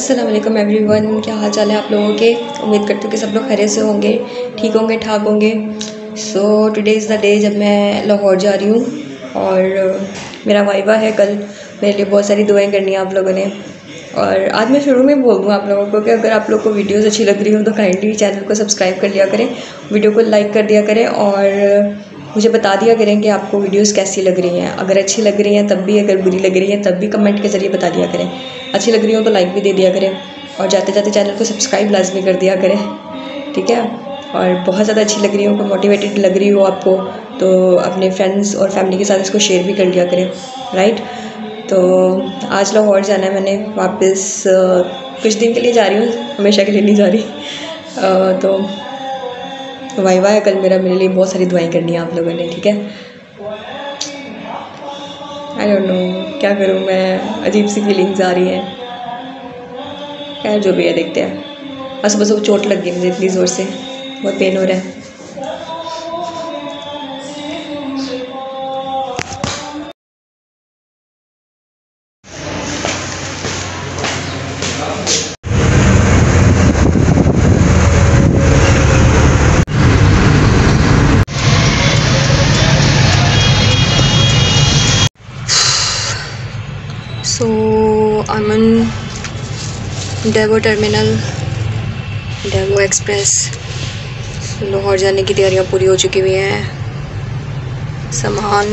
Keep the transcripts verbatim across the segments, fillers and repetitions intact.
अस्सलाम वालेकुम एवरीवन, क्या हाल चाल है आप लोगों के। उम्मीद करती हूँ कि सब लोग खैरियत से होंगे, ठीक होंगे, ठाक होंगे। So today is the day जब मैं लाहौर जा रही हूँ और मेरा वाइवा है कल। मेरे लिए बहुत सारी दुआएं करनी है आप लोगों ने। और आज मैं शुरू में बोल दूँ आप लोगों को कि अगर आप लोग को वीडियोज़ अच्छी लग रही हो तो काइंडली चैनल को सब्सक्राइब कर लिया करें, वीडियो को लाइक कर दिया करें और मुझे बता दिया करें कि आपको वीडियोस कैसी लग रही हैं। अगर अच्छी लग रही हैं तब भी, अगर बुरी लग रही हैं तब भी कमेंट के ज़रिए बता दिया करें। अच्छी लग रही हो तो लाइक भी दे दिया करें और जाते जाते चैनल को सब्सक्राइब लाजमी कर दिया करें, ठीक है। और बहुत ज़्यादा अच्छी लग रही हो, कोई मोटिवेटेड लग रही हो आपको तो अपने फ्रेंड्स और फैमिली के साथ इसको शेयर भी कर लिया करें, राइट। तो आज लाहौर जाना है मैंने वापस, कुछ दिन के लिए जा रही हूँ, हमेशा के लिए नहीं जा रही। आ, तो वाइवा है कल मेरा, मेरे लिए बहुत सारी दुआएं करनी है आप लोगों ने, ठीक है। आई डोंट नो क्या करूँ मैं, अजीब सी फीलिंग्स आ रही हैं। खैर जो भी है देखते हैं। बस बस वो चोट लग गई मुझे इतनी ज़ोर से, बहुत पेन हो रहा है। So Aman Daewoo terminal, Daewoo express. Lahore जाने की तैयारियां पूरी हो चुकी हुई हैं। सामान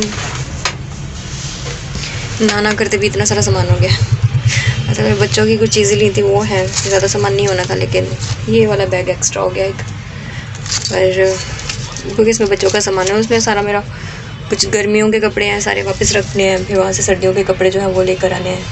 ना ना करते भी इतना सारा सामान हो गया। अच्छा मेरे बच्चों की कुछ चीज़ें ली थी वो है, ज़्यादा सामान नहीं होना था, लेकिन ये वाला बैग एक्स्ट्रा हो गया एक। और क्योंकि इसमें बच्चों का सामान है, उसमें सारा मेरा कुछ गर्मियों के कपड़े हैं सारे वापस रखने हैं, फिर वहाँ से सर्दियों के कपड़े जो हैं वो लेकर आने हैं।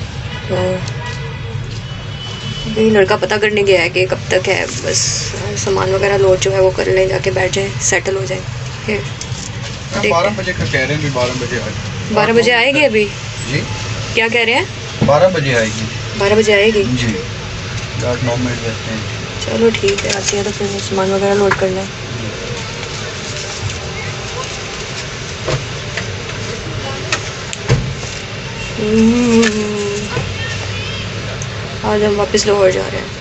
तो ये लड़का पता करने गया है कि कब तक है, बस सामान वगैरह लोड जो है वो कर ले, जाके बैठ जाए, सेटल हो जाए। फिर बारह बजे का कह रहे हैं, बारह बजे आएगी। बारह बजे आएगी अभी जी? क्या कह रहे हैं? बारह बजे आएगी। बारह बजे आएगी जी, आठ नौ मिनट लगते हैं। चलो ठीक है, आती है तो फिर सामान वगैरह लोड करना है। आज हम वापस लाहौर जा रहे हैं।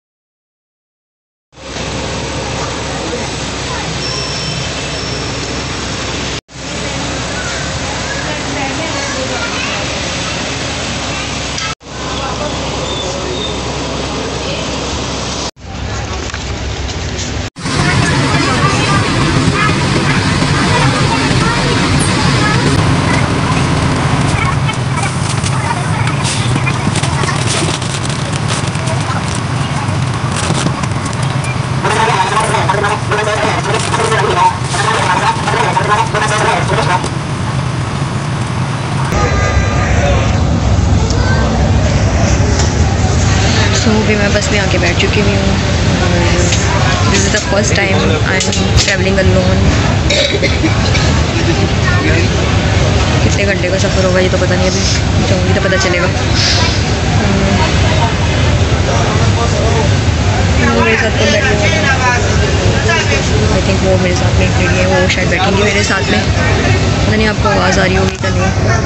सो so, भी मैं बस में आके बैठ चुकी हुई हूँ। This is the first time I am travelling alone. कितने घंटे का सफ़र होगा ये तो पता नहीं, अभी जाऊँगी तो पता चलेगा। मेरे साथ तो बैठी आई थिंक वो मेरे साथ में खड़ी है, वो शायद बैठेंगी मेरे साथ में। पता नहीं आपको आवाज़ आ रही होगी क्या नहीं।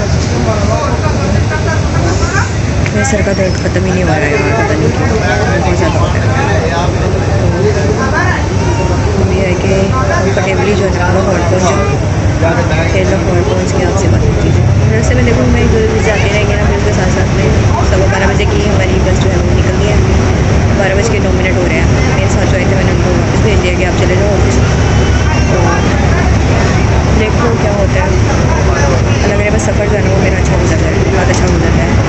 मेरे सर का दर्द ख़त्म ही नहीं हो रहा है यार, पता नहीं क्यों, बहुत ज़्यादा होता है। तो ये है कि कंफर्टेबली जो है ना लाहौर पहुँचो, फिर लाहौर पहुँच के आपसे बात होती है। वैसे मैं देखूँ मैं जो जाते रहेंगे ना, फिर उसके साथ साथ में सवा बारह बजे की हमारी बस जो है वो निकल गई है। बारह बज के नौ मिनट हो रहे हैं। मेरे साथ जो आए थे मैंने उनको वापस भेज दिया कि आप चले जाओ ऑफिस। तो देखो क्या होता है। अलग मेरे बस सफ़र जो है ना वो मेरा अच्छा गुजर जाए, बहुत अच्छा गुजर जाए।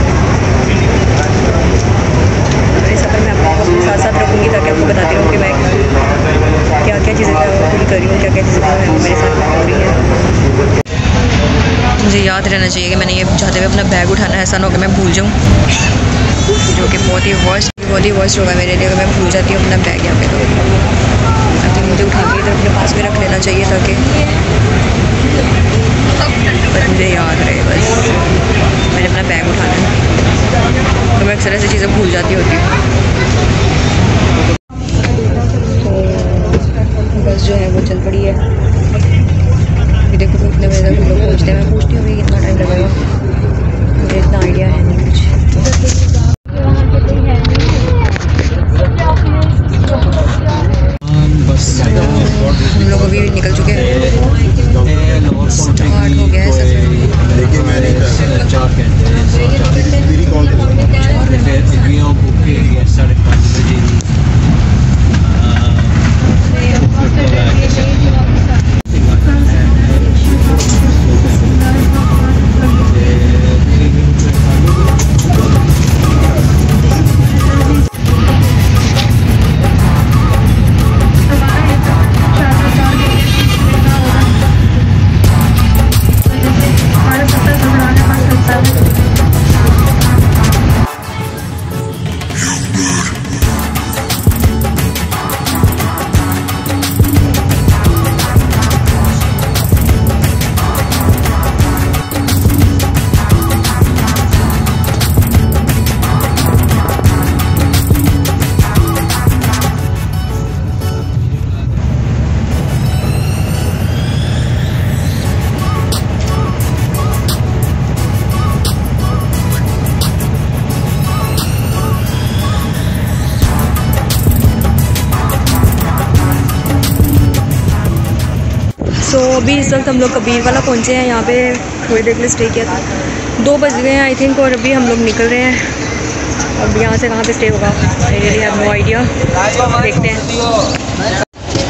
और इस सफ़र में आपको अपने साथ साथ रखूँगी ताकि आपको बताती रहूँ कि मैं क्या क्या चीज़ें पूरी कर रही हूँ, क्या क्या चीज़ें जो है मेरे साथ में हो रही हैं। मुझे याद रहना चाहिए कि मैंने ये चाहते हुए अपना बैग उठाना है, ऐसा ना हो कि मैं भूल जाऊँ, जो कि बहुत ही वर्स्ट बहुत ही वर्स्ट होगा मेरे लिए अगर मैं भूल जाती हूँ अपना बैग यहाँ पे। तो तो मुझे उठा के इधर अपने पास में रख लेना चाहिए ताकि बस मुझे याद रहे, बस मैंने अपना बैग उठाना है। तो मैं अक्सर ऐसी चीज़ें भूल जाती होती हूँ। तो बस जो है वो चल पड़ी है। देखो तो कितने बजे तक लोग पहुँचते हैं, मैं पूछती हूँ कितना टाइम लगेगा, मुझे इतना आइडिया है नहीं कुछ। सो so, अभी इस वक्त हम लोग कबीर वाला पहुँचे हैं। यहाँ पे थोड़ी देर के लिए स्टे किया था। दो बज गए हैं आई थिंक, और अभी हम लोग निकल रहे हैं। अब यहाँ से कहाँ पे स्टे होगा I really have no idea, देखते हैं।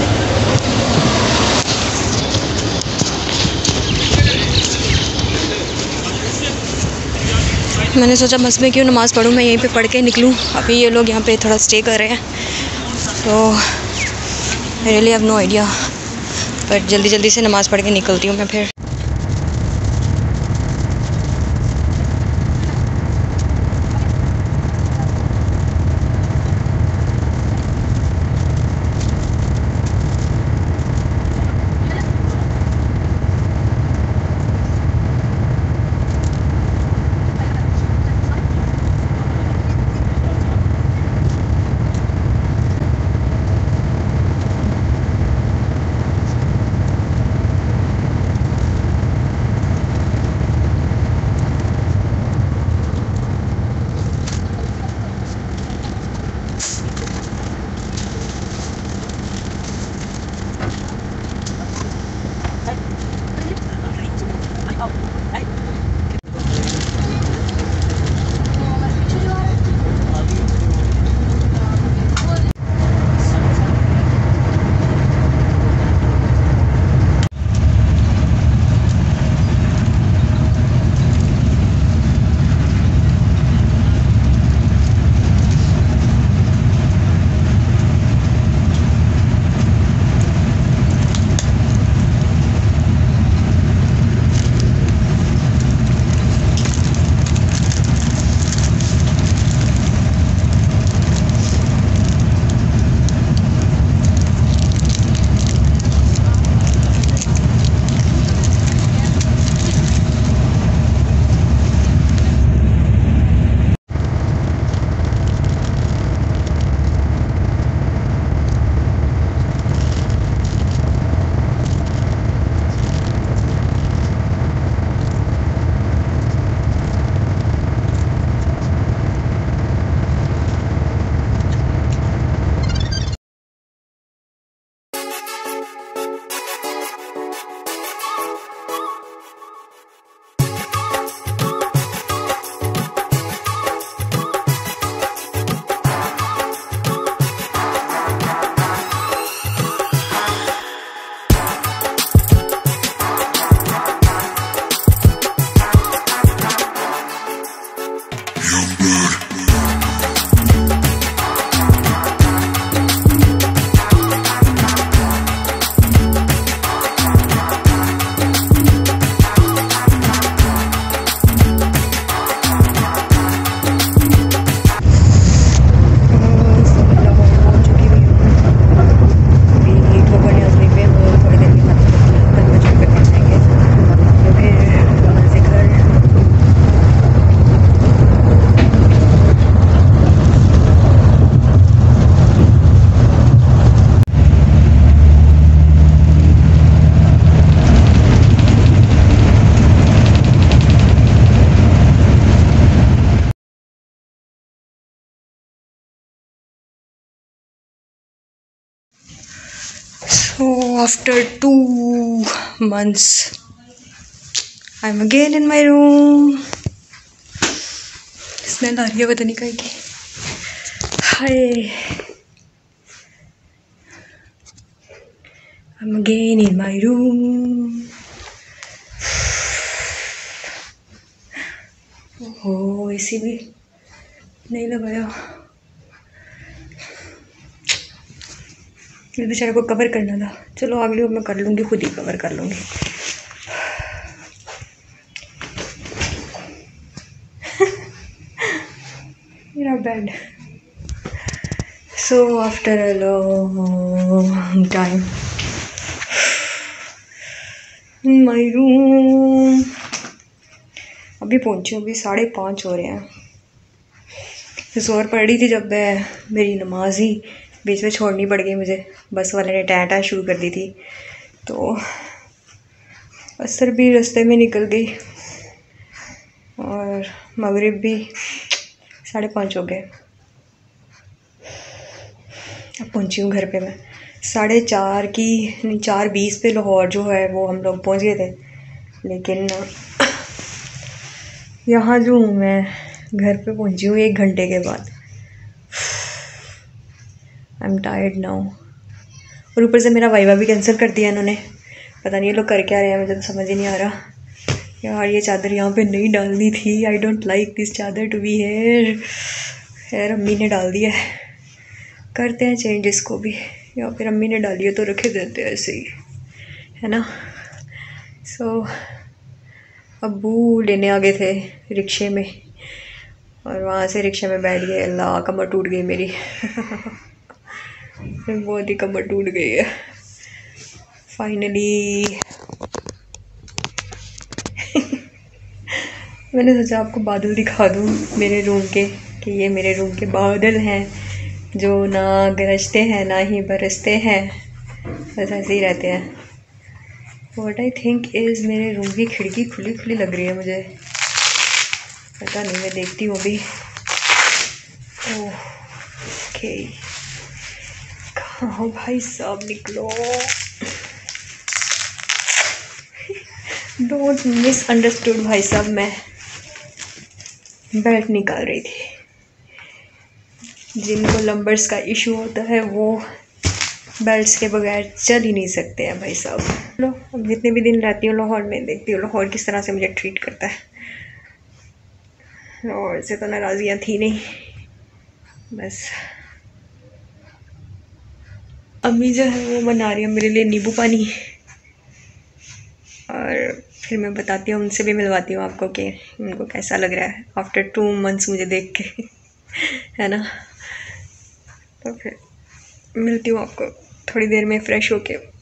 मैंने सोचा बस में क्यों नमाज़ पढ़ूँ, मैं यहीं पे पढ़ के निकलूँ। अभी ये लोग यहाँ पे थोड़ा स्टे कर रहे हैं, तो I really have no idea, but जल्दी जल्दी से नमाज़ पढ़ के निकलती हूँ मैं फिर। So after two months, I'm again in my room. Smell आ रही है पता नहीं कहीं की। Hi, I'm again in my room. Oh AC भी नहीं लगाया। इस बेचारे को कवर करना था। चलो अगली बार मैं कर लूँगी, खुद ही कवर कर लूँगी। मेरा bed. So after a long time in my room. अभी पहुँची हूँ, अभी साढ़े पाँच हो रहे हैं। जोर पड़ रही थी जब मैं मेरी नमाज ही बीच में छोड़नी पड़ गई मुझे। बस वाले ने टैं टैं शुरू कर दी थी, तो असर भी रास्ते में निकल गई और मगरिब भी साढ़े पाँच हो गए। अब पहुंची हूँ घर पे मैं साढ़े चार की नहीं चार बीस पे लाहौर जो है वो हम लोग पहुंच गए थे, लेकिन यहाँ जो हूँ मैं घर पे पहुंची हूँ एक घंटे के बाद। I am tired now. और ऊपर से मेरा वाइवा भी कैंसिल कर दिया इन्होंने, पता नहीं ये लोग कर क्या रहे हैं, मुझे तो समझ ही नहीं आ रहा। यार ये चादर यहाँ पे नहीं डालनी थी, आई डोंट लाइक दिस चादर टू बी हेयर। खैर अम्मी ने डाल दिया है, करते हैं चेंज इसको भी, या फिर अम्मी ने डाली है तो रखे देते हैं ऐसे ही, है ना। सो so, अब्बू लेने आ गए थे रिक्शे में और वहाँ से रिक्शे में बैठ गए। अल्लाह कमर टूट गई मेरी बहुत ही कमर टूट गई है फाइनली। मैंने सोचा आपको बादल दिखा दूँ मेरे रूम के, कि ये मेरे रूम के बादल हैं जो ना गरजते हैं ना ही बरसते हैं, बस ऐसे ही रहते हैं। व्हाट आई थिंक इज़ मेरे रूम की खिड़की खुली खुली लग रही है मुझे, पता नहीं, मैं देखती हूँ अभी। ओके कहाँ भाई साहब निकलो, डोंट मिस अंडरस्टूड भाई साहब, मैं बेल्ट निकाल रही थी। जिनको लंबर्स का इशू होता है वो बेल्ट्स के बगैर चल ही नहीं सकते हैं भाई साहब। लो अब जितने भी दिन रहती हूँ लाहौर में, देखती हूँ लाहौर किस तरह से मुझे ट्रीट करता है। लाहौर से तो नाराज़ियाँ थी नहीं, बस अम्मी जो है वो बना रही है मेरे लिए नींबू पानी, और फिर मैं बताती हूँ, उनसे भी मिलवाती हूँ आपको कि उनको कैसा लग रहा है आफ्टर टू मंथ्स मुझे देख के है ना। तो फिर मिलती हूँ आपको थोड़ी देर में फ्रेश होके।